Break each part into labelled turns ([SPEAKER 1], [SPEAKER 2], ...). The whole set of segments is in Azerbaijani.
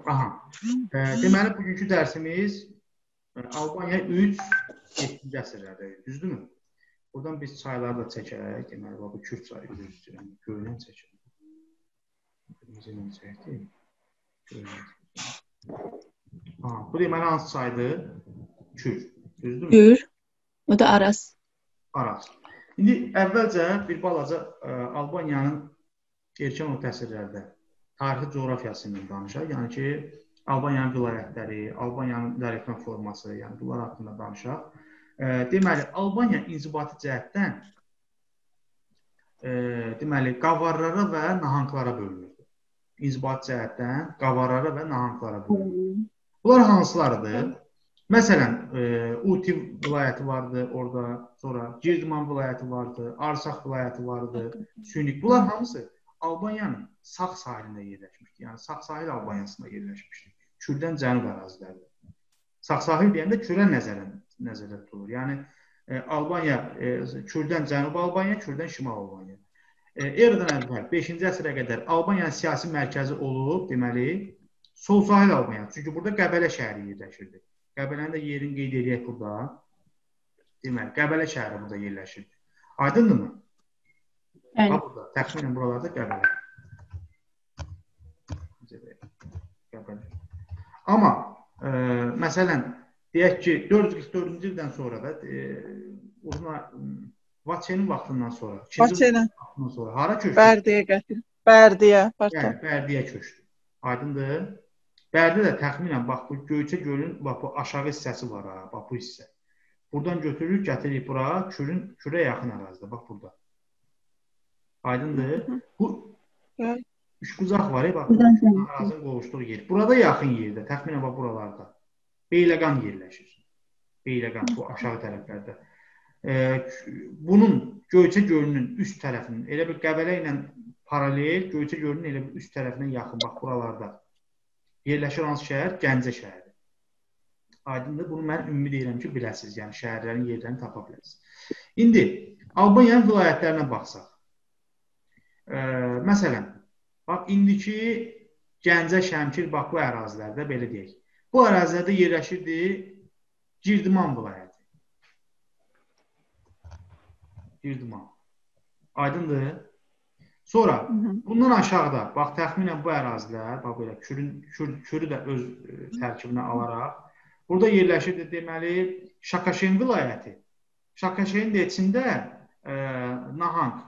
[SPEAKER 1] Aha. Deməli, bugünkü dərsimiz Albaniya 3-7-ci əsrlərdə, düzdürmü? Buradan biz çayları da çəkərək, deməli, bu Kürd çayı üzrəyəm, Göylen çəkək. Bizimlə çəkdik. Bu deməli, hansı çaydır? Kürd, düzdürmü?
[SPEAKER 2] Kürd, o da Aras.
[SPEAKER 1] Aras. İndi əvvəlcə bir balaca Albaniyanın erkən orta əsrlərdə tarixi coğrafiyasından danışaq. Yəni ki, Albaniyanın vilayətləri, Albaniyanın idarəetmə forması, yəni bunlar haqqında danışaq. Deməli, Albaniya inzibati cəhətdən deməli, qavarlara və nahanklara bölünürdü. İnzibati cəhətdən qavarlara və nahanklara bölünürdü. Bunlar hansılardır? Məsələn, Uti vilayəti vardı orada, sonra Girdiman vilayəti vardı, Arsak vilayəti vardı, Sünik. Bunlar hamısı Albaniyanın sağ sahilində yerləşmişdir. Yəni, sağ sahil Albaniyasında yerləşmişdir. Kürdən cənub ərazilərdir. Sağ sahil deyəndə Kürə nəzərdə tutulur. Yəni, Albaniya, Kürdən cənub Albaniya, Kürdən şimal Albaniya. Eradan əvvəl 5-ci əsrə qədər Albaniyanın siyasi mərkəzi olub, deməli, sol sahil Albaniya. Çünki burada Qəbələ şəhəri yerləşirdi. Qəbələnin də yerini qeyd edək burada. Deməli, Qəbələ şəhəri burada yerləşirdi. Aydındırmı?
[SPEAKER 2] Bəli.
[SPEAKER 1] Burada, təxminən buralarda Qəbələ. Amma, məsələn, deyək ki, 444-cü ildən sonra da Vaçenin vaxtından sonra, vaxtından sonra hara köçdü?
[SPEAKER 3] Bərdiyə gətir. Bərdiyə.
[SPEAKER 1] Yəni, Bərdiyə köçdü. Aydındır. Bərdə də təxminən, bax, bu Göyçə gölün bu aşağı hissəsi var, bax, bu hissə. Buradan götürülür, gətiririk bura, Kürə yaxın ərazidə, bax, burada. Aydındır. Bu üçbucaq var, bax, ərazinin qovuşduğu yer. Burada yaxın yerdə, təxminən bax, buralarda. Beyləqan yerləşir. Beyləqan, bu aşağı tərəflərdə. Bunun Göyçə gölünün üst tərəfinin, elə bir Qəbələ ilə paralel, Göyçə gölünün elə bir üst tərəfindən yaxın, bax, buralarda. Yerləşir hansı şəhər? Gəncə şəhəri. Aydındır. Bunu mən ümumi deyirəm ki, biləsiniz. Yəni, şəhərlərin yerlərini tapa bilərsiniz. İndi, Albaniyanın vilayətlərinə baxsaq. Məsələn, bax, indiki Gəncə, Şəmkir, bax, bu ərazilərdə, belə deyək. Bu ərazilərdə yerləşirdi Girdiman vilayəti. Girdiman. Aydındır. Sonra, bundan aşağıda, bax, təxminən bu ərazilər, bax, belə, Kürü də öz tərkibinə alaraq, burada yerləşirdi, deməli, Şakaşen vilayəti. Şakaşenin də içində nahang,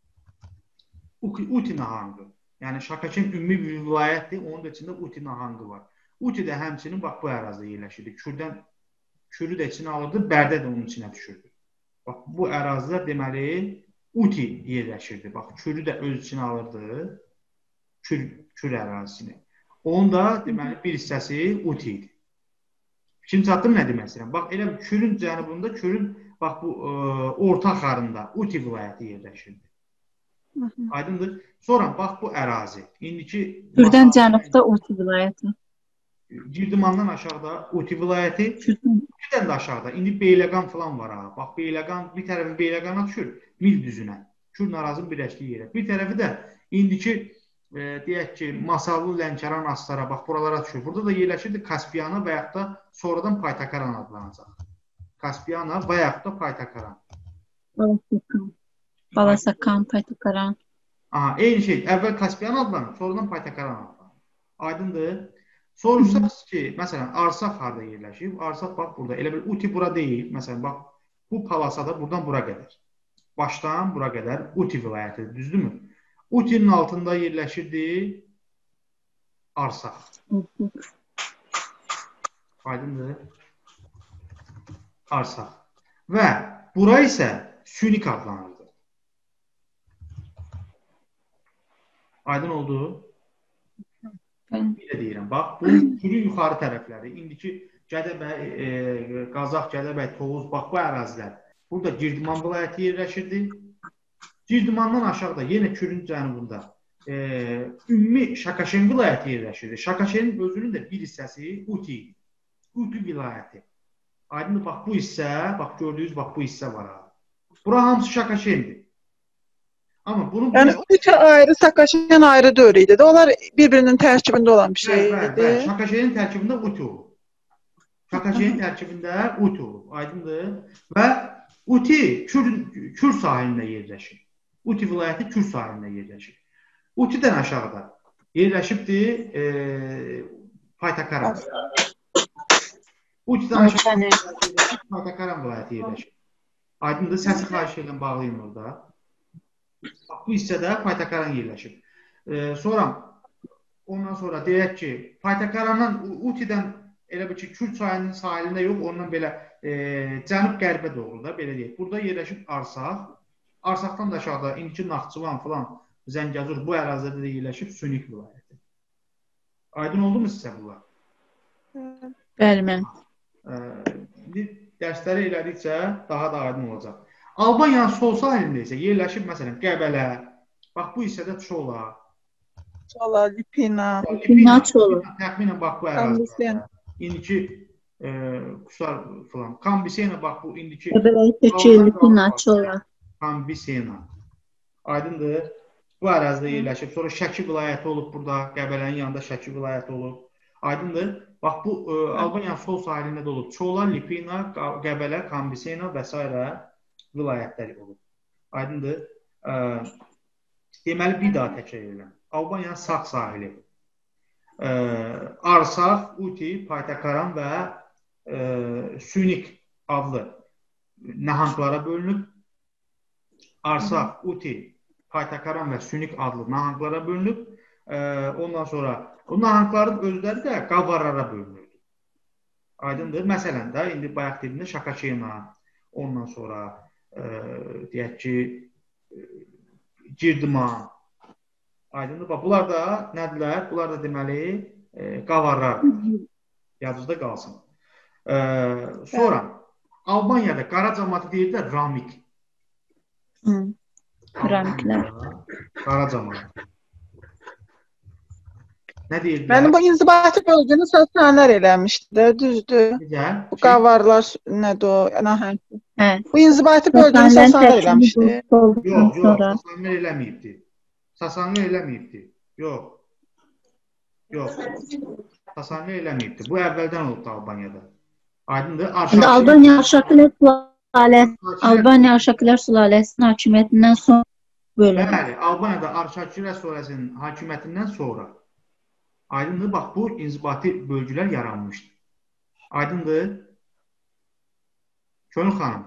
[SPEAKER 1] Uti nahangı. Yəni, Şakaşen ümumi bir vilayətdir, onun da içində Uti nahangı var. Uti də həmçinin, bax, bu ərazidə yerləşirdi. Kürü də içinə alırdı, Bərdə də onun içinə düşürdü. Bax, bu ərazilər, deməli, Uti yerləşirdi. Bax, Kürü də öz içinə alırdı, Kür ərazisini. Onun da, deməli, bir hissəsi Uti idi. Şimdi çatdım nə demək istəyirəm? Bax, elə Kürün cənubunda, Kürün, bax, bu orta axarında Uti vilayəti yerləşirdi. Aydındır. Sonra, bax, bu ərazi. İndiki...
[SPEAKER 2] Kürdən cənubda Uti vilayəti.
[SPEAKER 1] Girdimandan aşağıda Uti vilayəti, Utidən də aşağıda. İndi Beyləqan falan var, ha. Bax, Beyləqan, bir tərəfi Beyləqana düşür, Mil düzünə. Kürd arazının birləşdiyi yerə. Bir tərəfi də indiki, deyək ki, Masallı, Lənkəran, Astara, bax, buralara düşür. Burada da yerləşirdi Kaspiyana və yaxud da sonradan Paytakaran adlanacaq. Kaspiyana və yaxud da Paytakaran.
[SPEAKER 2] Balasakan, Paytakaran.
[SPEAKER 1] Aha, eyni şey. Əvvəl Kaspiyana adlanır, sonradan Paytakaran adlanır. Aydındır. Soruşsaq ki, məsələn, Arsak harada yerləşib? Arsak, bax, burada. Elə bir Uti bura deyil. Məsələn, bax, bu palasada buradan bura qədər. Başdan bura qədər Uti vilayətidir, düzdürmü? Utinin altında yerləşirdi Arsak. Aydındır. Arsak. Və bura isə Sünik adlanırdı. Aydın oldu. Bir də deyirəm, bax, bu Kürün yuxarı tərəfləri. İndiki Gədəbəy, Qazaq, Gədəbəy, Tovuz, bax, bu ərazilər. Burada Girdiman vilayəti yerləşirdi. Girdimandan aşağıda, yenə Kürün cənubunda ümumi Şakaşen vilayəti yerləşirdi. Şakaşenin özünün də bir hissəsi Uti idi. Uti vilayəti. Aydındır, bax, bu hissə, bax, gördüyünüz, bax, bu hissə var. Bura hamısı Şakaşendir. Amma bunu
[SPEAKER 3] Yəni Uti ayrı, Sakaşen ayrı dövr idi. Onlar bir-birinin tərkibində olan bir şey
[SPEAKER 1] bəli,
[SPEAKER 3] idi.
[SPEAKER 1] Şakaşerin tərkibində Uti olub. Şakaşerin tərkibində Uti olub. Aydındır? Və Uti Kür sahilində yerləşir. Uti vilayəti Kür sahilində yerləşir. Utidən aşağıda yerləşibdir Paytakaran. Utidən aşağıda Paytakaran vilayəti yerləşir. Aydındır? Səsi xahiş edən bağlayın orada. Bu hissədə Paytakaran yerləşir. Ondan sonra deyək ki, Paytakarandan Utidən elə bir ki, Kür çayının sahilində yox, ondan belə cənub-qərbə doğru da, belə deyək. Burada yerləşib Arsaq. Arsaqdan da aşağıda indiki Naxçıvan filan, Zəngəzur bu ərazidə də yerləşib Sünik vilayəti. Aydın oldu mu sizə bunlar?
[SPEAKER 2] Bəli, mən.
[SPEAKER 1] Dərsləri elədikcə daha da aydın olacaq. Albaniyanın sol sahilində isə yerləşib məsələn Qəbələ, bax bu hissədə Çola,
[SPEAKER 3] Lipina,
[SPEAKER 2] Çola.
[SPEAKER 1] Təxminən bax bu ərazidə. İndiki Qusar filan. Kambisena bax bu indiki
[SPEAKER 2] Qəbələ, Lipina, Çola.
[SPEAKER 1] Kambisena. Aydındır. Bu ərazidə yerləşib. Sonra Şəki vilayəti olub burada. Qəbələnin yanında Şəki vilayəti olub. Aydındır. Bax bu Albaniyanın sol sahilində də olub. Çola, Lipina, Qəbələ, Kambisena və s. vilayətlər olub. Aydındır. Deməli bir daha təkrar edirəm. Albaniyanın sağ sahili. Arsaq, Uti, Paytakaran və Sünik adlı nahanglara bölünüb. Arsaq, Uti, Paytakaran və Sünik adlı nahanglara bölünüb. Ondan sonra bu nahangların özləri də qavarlara bölünürdü. Aydındır. Məsələn də indi bayaq dediyində Şakaçena, ondan sonra deyək ki Girdiman. Aydındır. Bunlar da nədirlər? Bunlar da deməli qavarlardır. Yadınızda qalsın. Sonra Albaniyada qara cəmaatı deyirlər Ramik.
[SPEAKER 2] Ramiklər.
[SPEAKER 1] Qara cəmaat. Nə deyirlər?
[SPEAKER 3] Mənim bu inzibati bölgünü Sasanlar eləmişdi də, düzdür. Bu qavarlar nədir o, nahəng. Bu inzibati bölgünü Sasanlar eləmişdi.
[SPEAKER 1] Yox, Sasanlar eləməyibdi. Sasanlar eləməyibdi. Yox. Sasanlar eləməyibdi. Bu əvvəldən olubdu Albaniyada. Aydındır.
[SPEAKER 2] Albaniya Arşakilər sülaləsinin hakimiyyətindən sonra bölünür.
[SPEAKER 1] Bəli, Albaniyada Arşakilər sülaləsinin hakimiyyətindən sonra. Aydındır. Bax, bu inzibati bölgülər yaranmışdı. Aydındır. Könül xanım.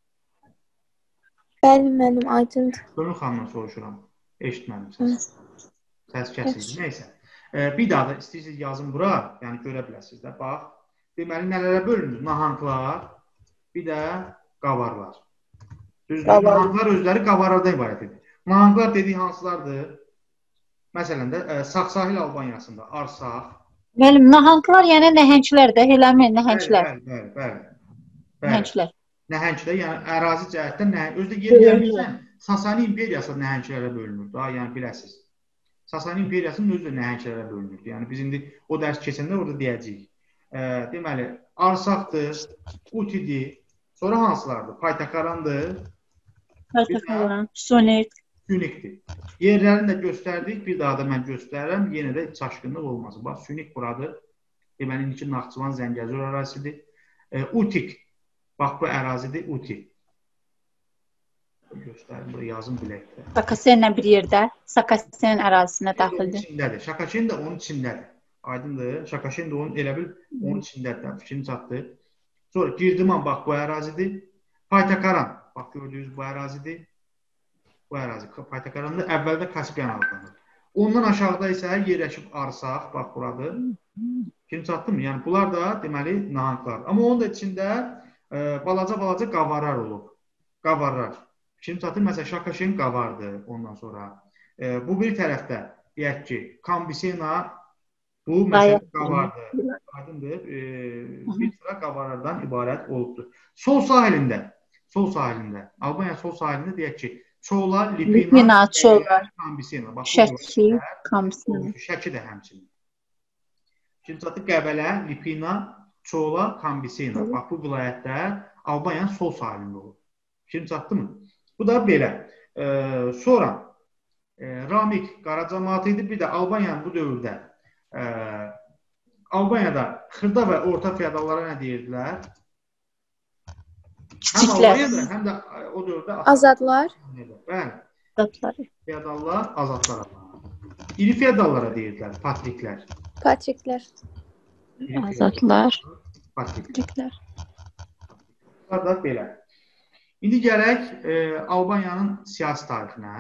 [SPEAKER 4] Bəli, mənim aydındır.
[SPEAKER 1] Könül xanımdan soruşuram. Eşitmədim səs. Səs kəsildi. Neysə. Bir daha da istəyirsiniz yazın bura. Yəni görə biləsiniz də. Bax. Deməli, nələrə bölünür? Nahanglar, bir də qavarlar. Düzdür. Nahanglar özləri qavarlardan ibarət edir. Nahanglar dediyi hansılardır? Məsələn də sağ sahil Albaniyasında Arsaq.
[SPEAKER 2] Bəli, nahanglar yəni nəhənglər də, eləmi nəhənglər.
[SPEAKER 1] Bəli.
[SPEAKER 2] Nəhənglər.
[SPEAKER 1] Nəhənglər, yəni ərazi cəhətdən özdə yerləşən Sasani imperiyası nəhənglərə bölünür. Daha yəni biləsiniz. Sasani imperiyasının özü də nəhənglərə bölünür. Yəni biz indi o dərs keçəndə orada deyəcəyik. Deməli, Arsaqdır, Utidir, sonra hansılardır? Paytakarandır.
[SPEAKER 2] Paytakaran, Sünikdir.
[SPEAKER 1] Yerlərini də göstərdik, bir daha da mən göstərirəm, yenə də çaşqınlıq olmaz. Bax, Sünik buradır. Deməli, indiki Naxçıvan, Zəngəzur ərazisidir. Utik, bax bu ərazidir, Uti. Göstərim, burada yazım biləkdə.
[SPEAKER 2] Sakasenlə bir yerdə, Sakasen ərazisinə daxildir.
[SPEAKER 1] Şakaşen də onun içindədir. Aydındır. Şakaşen də onun elə bil onun içindədir. Fikrini çatdı. Sonra Girdiman, bax bu ərazidir. Paytakaran, bax gördüyünüz bu ərazidir. Bu ərazi Paytakaranda əvvəldə Kaspiyan adlanır. Ondan aşağıda isə yerləşib Arsaq, bax buradır. Fikrini çatdı mı? Yəni bunlar da deməli nahanglar. Amma onun da içində balaca qavarlar olub. Qavarlar. Fikrini çatdı. Məsələn, Şakaşen qavardır ondan sonra. Bu bir tərəfdə deyək ki, Kambisena bu məsələn qavardır. Aydındır. Bir sıra qavarlardan ibarət olubdur. Sol sahilində, Albaniya sol sahilində deyək ki, Çola, Lipina, Kambisena.
[SPEAKER 2] Şəki, Kambisena.
[SPEAKER 1] Şəki də həmçinin. Şimdi çatıb Qəbələ, Lipina, Çola, Kambisena. Bax bu vilayətlər Albaniyanın sol sahilində olur. Şimdi çatdı mı? Bu da belə. Sonra Ramik qara cəmaatı idi. Bir də Albaniyanın bu dövrdə Albaniyada xırda və orta feodallara nə deyirdilər? Həm Albaniyada, həm də o dövrdə
[SPEAKER 4] azadlar.
[SPEAKER 1] Bəli.
[SPEAKER 2] Azadlar.
[SPEAKER 1] Feodallar, azadlar. İri feodallara deyirdilər, patriklər.
[SPEAKER 4] Patriklər.
[SPEAKER 2] Azadlar.
[SPEAKER 1] Patriklər. Belə. İndi gələk Albaniyanın siyasi tarixinə.